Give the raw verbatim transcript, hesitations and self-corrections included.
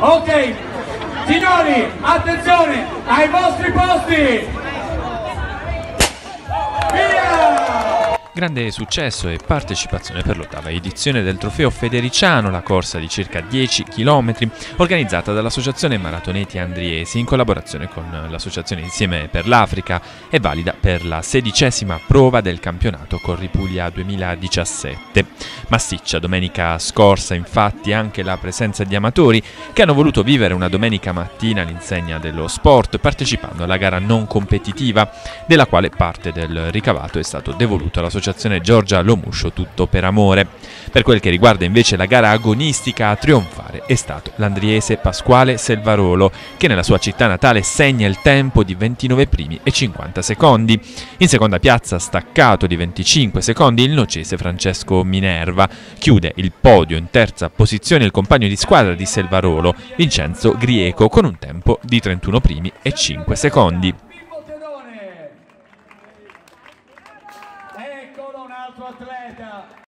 Ok, signori, attenzione ai vostri posti. Via! Grande successo e partecipazione per l'ottava edizione del Trofeo Federiciano, la corsa di circa dieci chilometri organizzata dall'Associazione Maratoneti Andriesi in collaborazione con l'Associazione Insieme per l'Africa e valida per la sedicesima prova del campionato Corri Puglia duemiladiciassette. Massiccia domenica scorsa infatti anche la presenza di amatori che hanno voluto vivere una domenica mattina all'insegna dello sport partecipando alla gara non competitiva della quale parte del ricavato è stato devoluto all'Associazione Giorgia Lomuscio Tutto per Amore. Per quel che riguarda invece la gara agonistica, a trionfare è stato l'andriese Pasquale Selvarolo che nella sua città natale segna il tempo di ventinove primi e cinquanta secondi. In seconda piazza, staccato di venticinque secondi, il nocese Francesco Minerva. Chiude il podio in terza posizione il compagno di squadra di Selvarolo, Vincenzo Grieco, con un tempo di trentuno primi e cinque secondi. Eccolo un altro atleta.